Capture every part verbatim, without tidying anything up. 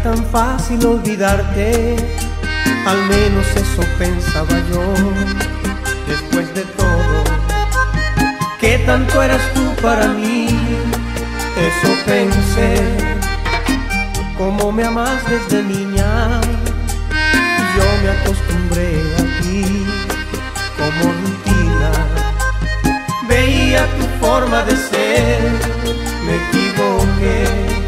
tan fácil olvidarte, al menos eso pensaba yo. Después de todo, que tanto eras tú para mí, eso pensé. Como me amas desde niña, yo me acostumbré a ti como rutina. Veía tu forma de ser, me equivoqué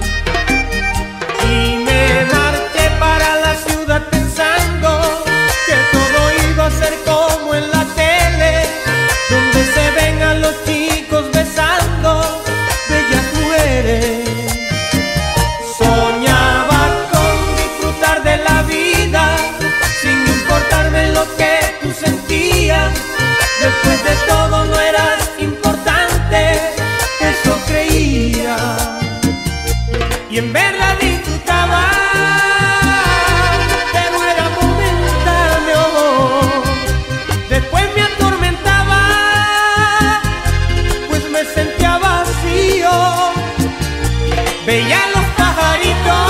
y me marché para la ciudad pensando que todo iba a ser como en la tele, donde se ven a los chicos besando bellas mujeres. Soñaba con disfrutar de la vida sin importarme lo que tú sentías. Después de todo no eras importante, eso creía, y en verdad disfrutaba, pero era momentáneo. Después me atormentaba, pues me sentía vacío. Veía los pajaritos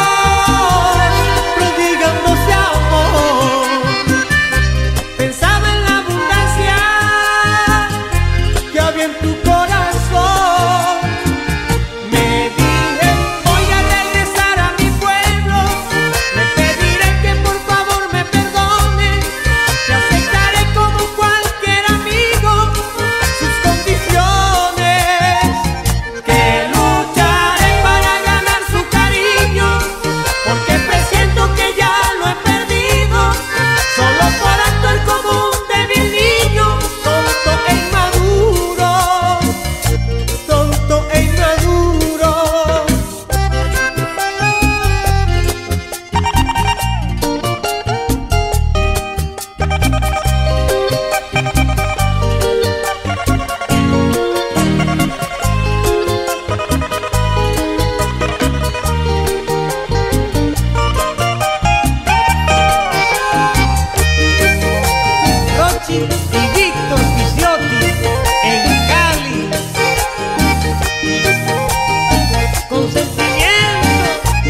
prodigándose amor, pensaba en la abundancia que había en tu corazón. Me dije, voy a regresar a mi pueblo, le pediré que por favor me perdone, te aceptaré como cualquier amigo sus condiciones, que lucharé para ganar su cariño, porque presiento que ya lo he perdido, solo por actuar como un débil niño, tonto e inmaduro, tonto e inmaduro. Rochi y Víctor Picciotti en Cali, con sentimiento.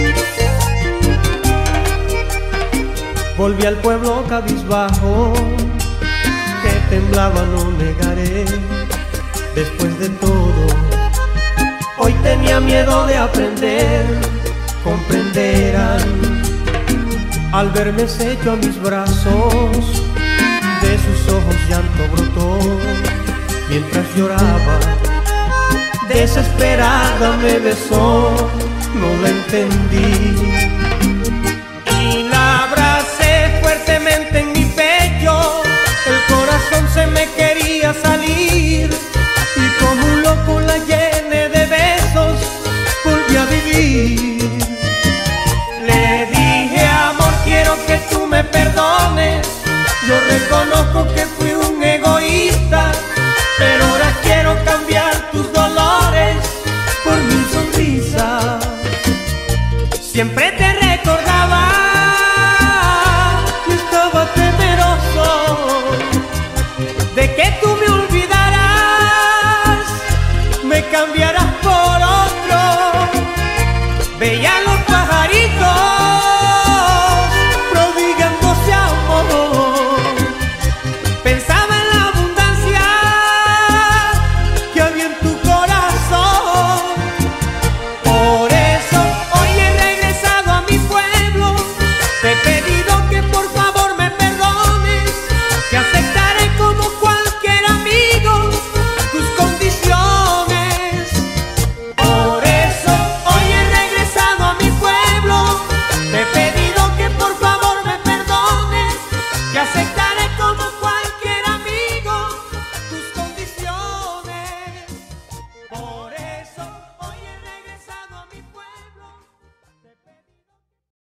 Volví al pueblo cabizbajo, que temblaba, no negaré. Después de todo, hoy tenía miedo de aprender, comprenderán. Al verme seco a mis brazos, de sus ojos llanto brotó, mientras lloraba, desesperada me besó, no la entendí. Y la abracé fuertemente en mi pecho, el corazón se me quería salir, y como un loco la llené de besos, volví a vivir. Le dije, amor, quiero que tú me perdones, yo reconozco que